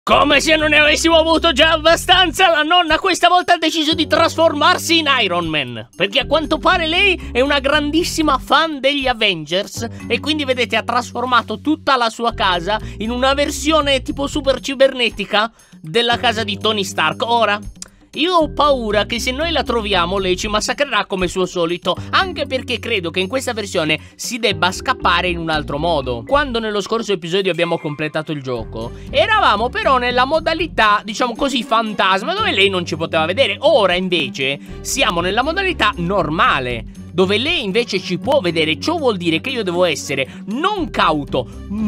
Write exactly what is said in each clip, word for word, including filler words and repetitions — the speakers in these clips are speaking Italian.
Come se non ne avessimo avuto già abbastanza, la nonna questa volta ha deciso di trasformarsi in Iron Man, perché a quanto pare lei è una grandissima fan degli Avengers e quindi vedete ha trasformato tutta la sua casa in una versione tipo super cibernetica della casa di Tony Stark. Ora, io ho paura che se noi la troviamo lei ci massacrerà come suo solito, anche perché credo che in questa versione si debba scappare in un altro modo. Quando nello scorso episodio abbiamo completato il gioco, eravamo però nella modalità, diciamo così, fantasma, dove lei non ci poteva vedere. Ora invece siamo nella modalità normale, dove lei invece ci può vedere. Ciò vuol dire che io devo essere non cauto,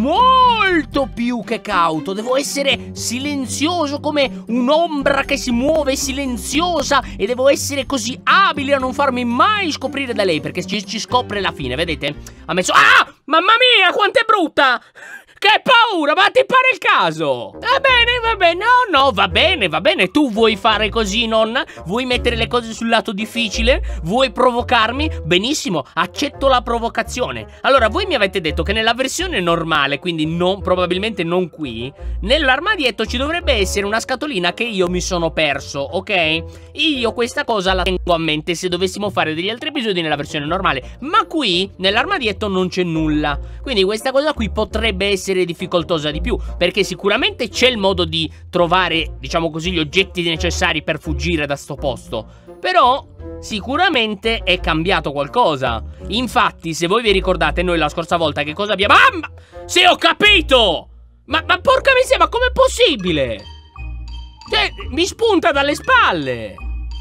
molto più che cauto. Devo essere silenzioso come un'ombra che si muove silenziosa, e devo essere così abile a non farmi mai scoprire da lei, perché ci, ci scopre alla fine, vedete? Ha messo... Ah! Mamma mia, quanto è brutta! Che paura, ma ti pare il caso? Va bene, va bene, no, no, va bene, va bene. Tu vuoi fare così, nonna? Vuoi mettere le cose sul lato difficile? Vuoi provocarmi? Benissimo, accetto la provocazione. Allora, voi mi avete detto che nella versione normale, quindi non, probabilmente non qui, nell'armadietto ci dovrebbe essere una scatolina che io mi sono perso, ok? Io questa cosa la tengo a mente se dovessimo fare degli altri episodi nella versione normale, ma qui, nell'armadietto, non c'è nulla. Quindi questa cosa qui potrebbe essere difficoltosa di più, perché sicuramente c'è il modo di trovare, diciamo così, gli oggetti necessari per fuggire da sto posto, però sicuramente è cambiato qualcosa. Infatti, se voi vi ricordate, noi la scorsa volta che cosa abbiamo... Ah, ma... Sì, ho capito! Ma, ma porca miseria, ma com'è possibile? Cioè, mi spunta dalle spalle.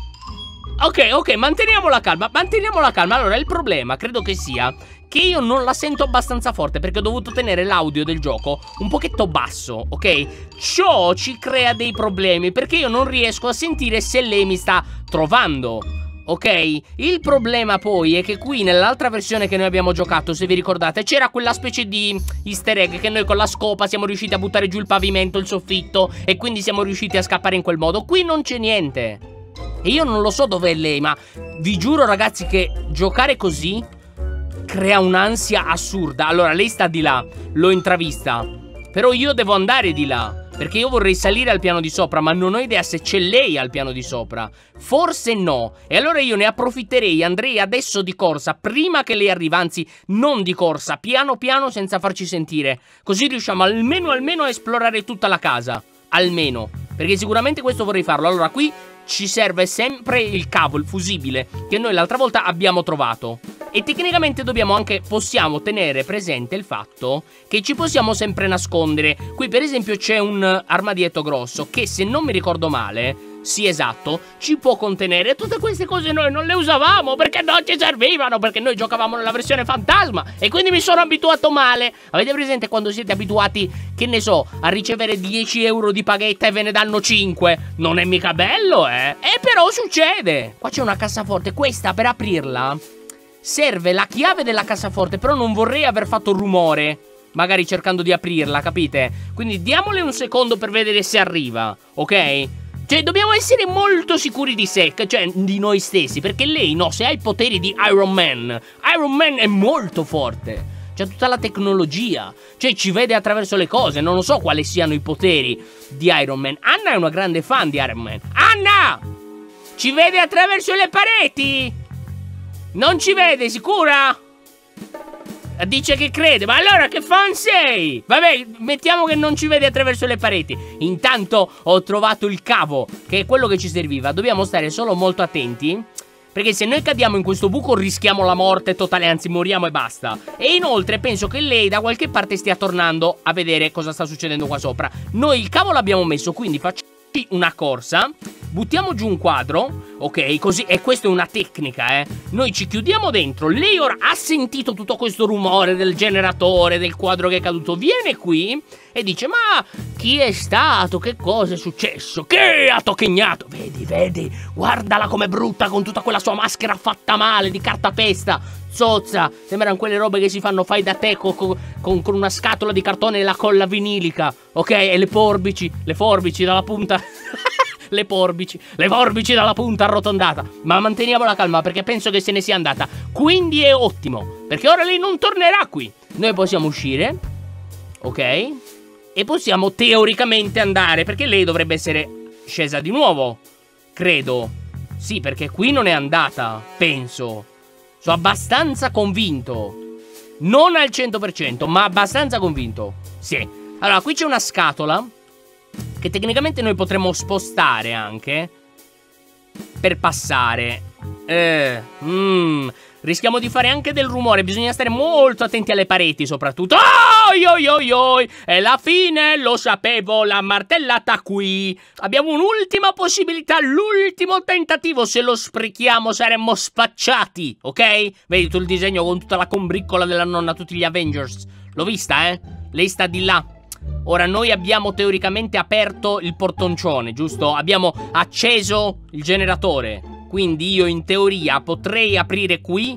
Ok, ok, manteniamo la calma, manteniamo la calma. Allora, il problema credo che sia che io non la sento abbastanza forte, perché ho dovuto tenere l'audio del gioco un pochetto basso, ok? Ciò ci crea dei problemi, perché io non riesco a sentire se lei mi sta trovando, ok? Il problema poi è che qui nell'altra versione che noi abbiamo giocato, se vi ricordate, c'era quella specie di easter egg che noi con la scopa siamo riusciti a buttare giù il pavimento, il soffitto, e quindi siamo riusciti a scappare in quel modo. Qui non c'è niente. E io non lo so dov'è lei, ma vi giuro ragazzi che giocare così crea un'ansia assurda. Allora, lei sta di là, l'ho intravista, però io devo andare di là, perché io vorrei salire al piano di sopra, ma non ho idea se c'è lei al piano di sopra. Forse no. E allora io ne approfitterei, andrei adesso di corsa, prima che lei arrivi, anzi, non di corsa, piano piano senza farci sentire. Così riusciamo almeno almeno a esplorare tutta la casa. Almeno. Perché sicuramente questo vorrei farlo. Allora, qui ci serve sempre il cavo, il fusibile, che noi l'altra volta abbiamo trovato. E tecnicamente dobbiamo anche, possiamo tenere presente il fatto che ci possiamo sempre nascondere. Qui per esempio c'è un armadietto grosso che, se non mi ricordo male, sì esatto, ci può contenere. Tutte queste cose noi non le usavamo perché non ci servivano, perché noi giocavamo nella versione fantasma e quindi mi sono abituato male. Avete presente quando siete abituati, che ne so, a ricevere dieci euro di paghetta e ve ne danno cinque? Non è mica bello, eh? E però succede. Qua c'è una cassaforte, questa per aprirla serve la chiave della cassaforte, però non vorrei aver fatto rumore magari cercando di aprirla, capite? Quindi diamole un secondo per vedere se arriva, ok? Cioè dobbiamo essere molto sicuri di sé, cioè di noi stessi, perché lei no, se ha i poteri di Iron Man, Iron Man è molto forte, c'è tutta la tecnologia, cioè ci vede attraverso le cose. Non lo so quali siano i poteri di Iron Man. Anna è una grande fan di Iron Man. Anna! Ci vede attraverso le pareti? Non ci vede, sicura? Dice che crede, ma allora che fan sei? Vabbè, mettiamo che non ci vede attraverso le pareti. Intanto ho trovato il cavo, che è quello che ci serviva. Dobbiamo stare solo molto attenti, perché se noi cadiamo in questo buco rischiamo la morte totale, anzi moriamo e basta. E inoltre penso che lei da qualche parte stia tornando a vedere cosa sta succedendo qua sopra. Noi il cavo l'abbiamo messo, quindi facciamo una corsa, buttiamo giù un quadro, ok, così, e questa è una tecnica, eh. Noi ci chiudiamo dentro, lei ora ha sentito tutto questo rumore del generatore, del quadro che è caduto, viene qui e dice: ma chi è stato? Che cosa è successo? Che ha tocchegnato? Vedi, vedi, guardala com'è brutta con tutta quella sua maschera fatta male di cartapesta, zozza, sembrano quelle robe che si fanno fai da te con, con, con una scatola di cartone e la colla vinilica, ok? E le forbici, le forbici dalla punta... le forbici, le forbici dalla punta arrotondata. Ma manteniamo la calma, perché penso che se ne sia andata. Quindi è ottimo, perché ora lei non tornerà qui. Noi possiamo uscire, ok? E possiamo teoricamente andare, perché lei dovrebbe essere scesa di nuovo, credo. Sì, perché qui non è andata, penso. Sono abbastanza convinto. Non al cento per cento, ma abbastanza convinto. Sì. Allora, qui c'è una scatola che tecnicamente noi potremmo spostare anche per passare. Eh, mm, rischiamo di fare anche del rumore. Bisogna stare molto attenti alle pareti, soprattutto. Oi oi oi oi. È la fine, lo sapevo, la martellata qui. Abbiamo un'ultima possibilità, l'ultimo tentativo. Se lo sprechiamo saremmo spacciati, ok? Vedi tu il disegno con tutta la combriccola della nonna, tutti gli Avengers. L'ho vista, eh? Lei sta di là. Ora noi abbiamo teoricamente aperto il portoncione, giusto? Abbiamo acceso il generatore. Quindi io in teoria potrei aprire qui.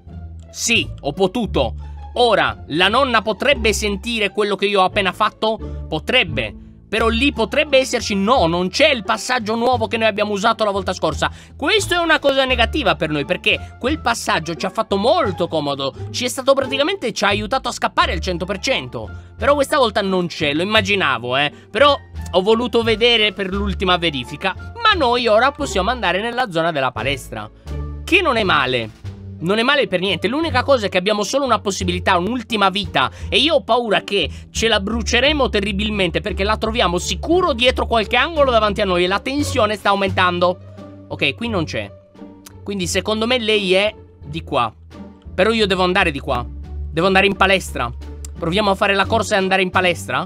Sì, ho potuto. Ora, la nonna potrebbe sentire quello che io ho appena fatto? Potrebbe. Però lì potrebbe esserci... No, non c'è il passaggio nuovo che noi abbiamo usato la volta scorsa. Questo è una cosa negativa per noi, perché quel passaggio ci ha fatto molto comodo. Ci è stato praticamente... ci ha aiutato a scappare al cento per cento. Però questa volta non c'è, lo immaginavo, eh. Però ho voluto vedere per l'ultima verifica. Ma noi ora possiamo andare nella zona della palestra, che non è male. Non è male per niente, l'unica cosa è che abbiamo solo una possibilità, un'ultima vita. E io ho paura che ce la bruceremo terribilmente, perché la troviamo sicuro dietro qualche angolo davanti a noi e la tensione sta aumentando. Ok, qui non c'è. Quindi secondo me lei è di qua. Però io devo andare di qua. Devo andare in palestra. Proviamo a fare la corsa e andare in palestra?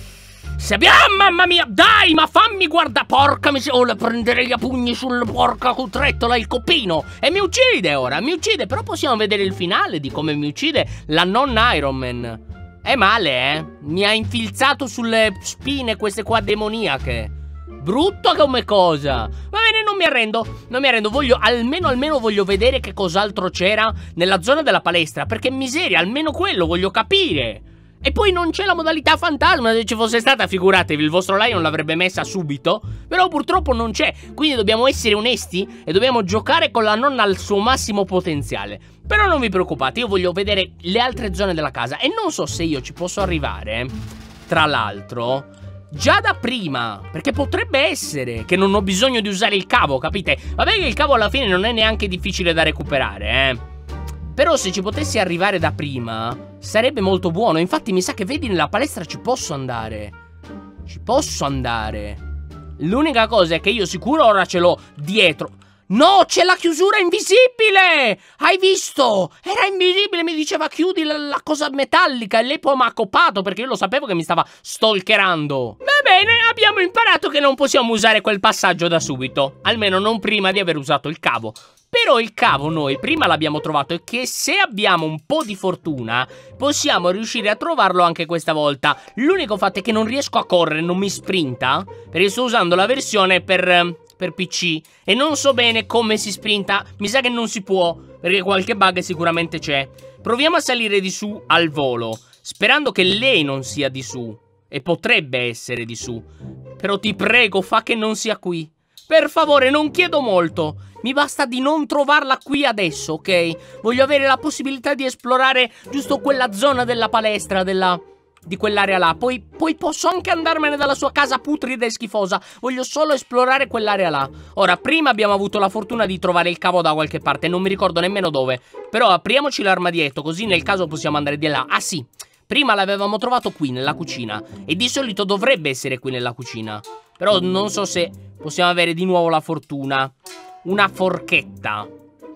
Se abbiamo... Mamma mia, dai, ma fammi guardare. Porca miseria, oh, le prenderei a pugni sul porca cutrettola, il copino. E mi uccide ora, mi uccide. Però possiamo vedere il finale di come mi uccide la nonna Iron Man. È male, eh. Mi ha infilzato sulle spine queste qua demoniache. Brutto come cosa. Va bene, non mi arrendo. Non mi arrendo, voglio, almeno, almeno voglio vedere che cos'altro c'era nella zona della palestra. Perché miseria, almeno quello voglio capire. E poi non c'è la modalità fantasma. Se ci fosse stata, figuratevi, il vostro Lion l'avrebbe messa subito. Però purtroppo non c'è. Quindi dobbiamo essere onesti e dobbiamo giocare con la nonna al suo massimo potenziale. Però non vi preoccupate, io voglio vedere le altre zone della casa. E non so se io ci posso arrivare, tra l'altro, già da prima. Perché potrebbe essere che non ho bisogno di usare il cavo, capite? Vabbè che il cavo alla fine non è neanche difficile da recuperare, eh. Però se ci potessi arrivare da prima sarebbe molto buono. Infatti mi sa che, vedi, nella palestra ci posso andare. Ci posso andare. L'unica cosa è che io sicuro ora ce l'ho dietro. No, c'è la chiusura invisibile! Hai visto? Era invisibile, mi diceva chiudi la, la cosa metallica. E lei poi mi ha accoppato perché io lo sapevo che mi stava stalkerando. Va bene, abbiamo imparato che non possiamo usare quel passaggio da subito. Almeno non prima di aver usato il cavo. Però il cavo noi prima l'abbiamo trovato, e che se abbiamo un po' di fortuna possiamo riuscire a trovarlo anche questa volta. L'unico fatto è che non riesco a correre, non mi sprinta, perché sto usando la versione per, per P C e non so bene come si sprinta. Mi sa che non si può, perché qualche bug sicuramente c'è. Proviamo a salire di su al volo, sperando che lei non sia di su. E potrebbe essere di su. Però ti prego, fa che non sia qui. Per favore, non chiedo molto. Mi basta di non trovarla qui adesso, ok? Voglio avere la possibilità di esplorare giusto quella zona della palestra, della... di quell'area là. Poi, poi posso anche andarmene dalla sua casa putrida e schifosa. Voglio solo esplorare quell'area là. Ora, prima abbiamo avuto la fortuna di trovare il cavo da qualche parte. Non mi ricordo nemmeno dove. Però apriamoci l'armadietto, così nel caso possiamo andare di là. Ah sì, prima l'avevamo trovato qui, nella cucina. E di solito dovrebbe essere qui nella cucina. Però non so se possiamo avere di nuovo la fortuna. Una forchetta.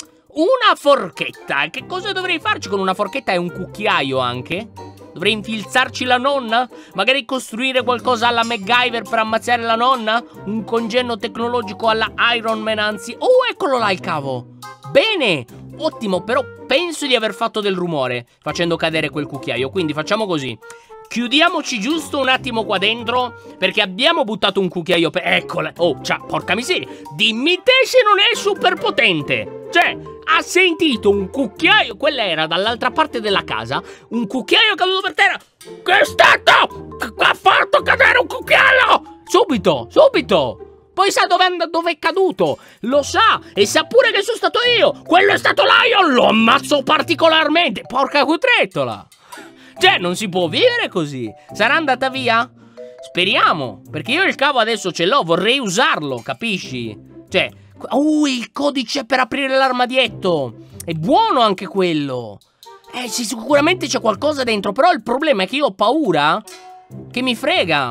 Una forchetta. Che cosa dovrei farci con una forchetta e un cucchiaio anche? Dovrei infilzarci la nonna? Magari costruire qualcosa alla MacGyver per ammazzare la nonna? Un congegno tecnologico alla Iron Man, anzi. Oh, eccolo là il cavo. Bene, ottimo, però penso di aver fatto del rumore facendo cadere quel cucchiaio. Quindi facciamo così. Chiudiamoci giusto un attimo qua dentro, perché abbiamo buttato un cucchiaio per... Eccola. Oh, ciao, porca miseria. Dimmi te se non è super potente. Cioè, ha sentito un cucchiaio. Quella era dall'altra parte della casa. Un cucchiaio caduto per terra. Che è stato? Che ha fatto cadere un cucchiaio? Subito, subito. Poi sa dove, dove è caduto. Lo sa. E sa pure che sono stato io. Quello è stato Lion. Lo ammazzo particolarmente. Porca cutrettola. Cioè, non si può vivere così. Sarà andata via? Speriamo, perché io il cavo adesso ce l'ho, vorrei usarlo, capisci? Cioè, uh, il codice per aprire l'armadietto. È buono anche quello. Eh, sì, sicuramente c'è qualcosa dentro, però il problema è che io ho paura che mi frega.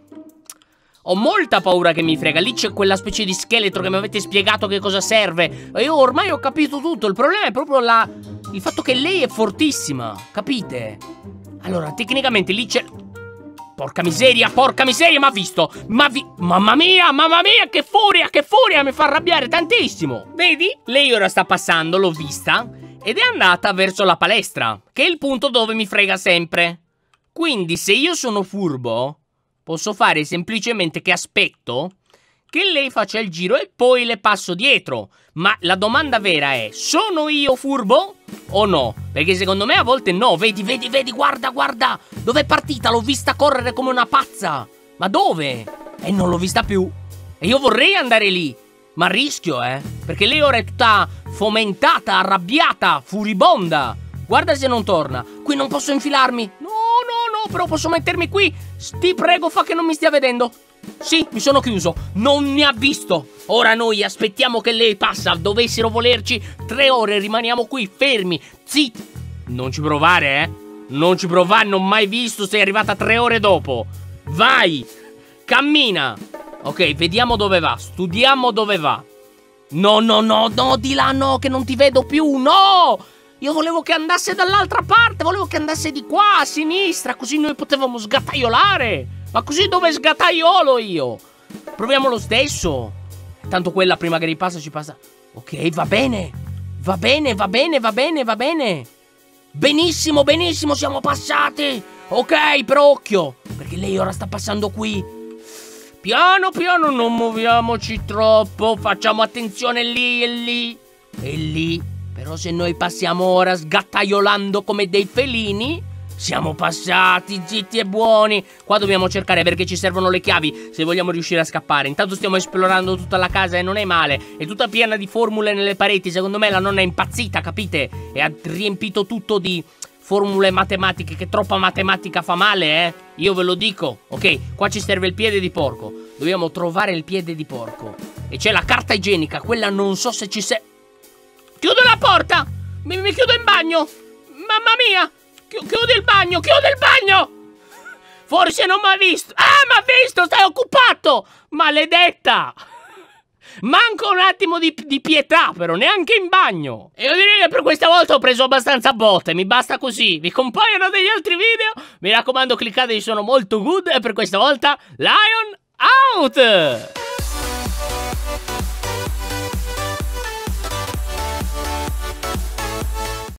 Ho molta paura che mi frega. Lì c'è quella specie di scheletro che mi avete spiegato che cosa serve. E io ormai ho capito tutto. Il problema è proprio la... il fatto che lei è fortissima, capite? Allora, tecnicamente lì c'è... Porca miseria, porca miseria, ma ha visto? Ma vi... Mamma mia, mamma mia, che furia, che furia, mi fa arrabbiare tantissimo. Vedi? Lei ora sta passando, l'ho vista, ed è andata verso la palestra, che è il punto dove mi frega sempre. Quindi, se io sono furbo, posso fare semplicemente che aspetto che lei faccia il giro e poi le passo dietro. Ma la domanda vera è, sono io furbo o no? Perché secondo me a volte no. Vedi, vedi, vedi, guarda, guarda. Dov'è partita? L'ho vista correre come una pazza. Ma dove? E non l'ho vista più. E io vorrei andare lì, ma rischio, eh. Perché lei ora è tutta fomentata, arrabbiata, furibonda. Guarda se non torna. Qui non posso infilarmi. No, no, no, però posso mettermi qui. Ti prego, fa che non mi stia vedendo. Sì, mi sono chiuso. Non mi ha visto. Ora noi aspettiamo che lei passa. Dovessero volerci tre ore, rimaniamo qui fermi, zitti. Non ci provare, eh. Non ci provare, non ho mai visto. Sei arrivata tre ore dopo. Vai, cammina. Ok, vediamo dove va. Studiamo dove va. No, no, no, no, di là no, che non ti vedo più. No, io volevo che andasse dall'altra parte. Volevo che andasse di qua, a sinistra, così noi potevamo sgataiolare. Ma così dove sgataiolo io? Proviamo lo stesso. Tanto quella prima che ripassa ci passa. Ok, va bene. Va bene, va bene, va bene, va bene. Benissimo, benissimo, siamo passati. Ok, però occhio, perché lei ora sta passando qui. Piano, piano, non muoviamoci troppo. Facciamo attenzione lì e lì. E lì. Però se noi passiamo ora sgattaiolando come dei felini... Siamo passati, zitti e buoni. Qua dobbiamo cercare perché ci servono le chiavi se vogliamo riuscire a scappare. Intanto stiamo esplorando tutta la casa e non è male. È tutta piena di formule nelle pareti. Secondo me la nonna è impazzita, capite? E ha riempito tutto di formule matematiche. Che troppa matematica fa male, eh? Io ve lo dico. Ok, qua ci serve il piede di porco. Dobbiamo trovare il piede di porco. E c'è la carta igienica. Quella non so se ci serve. Chiudo la porta. Mi, mi chiudo in bagno. Mamma mia. Chiudi il bagno, chiudi il bagno! Forse non mi ha visto. Ah, mi ha visto, stai occupato! Maledetta! Manco un attimo di, di pietà, però, neanche in bagno. E io direi che per questa volta ho preso abbastanza botte. Mi basta così. Vi compaiono degli altri video? Mi raccomando, cliccate, sono molto good. E per questa volta, Lion out!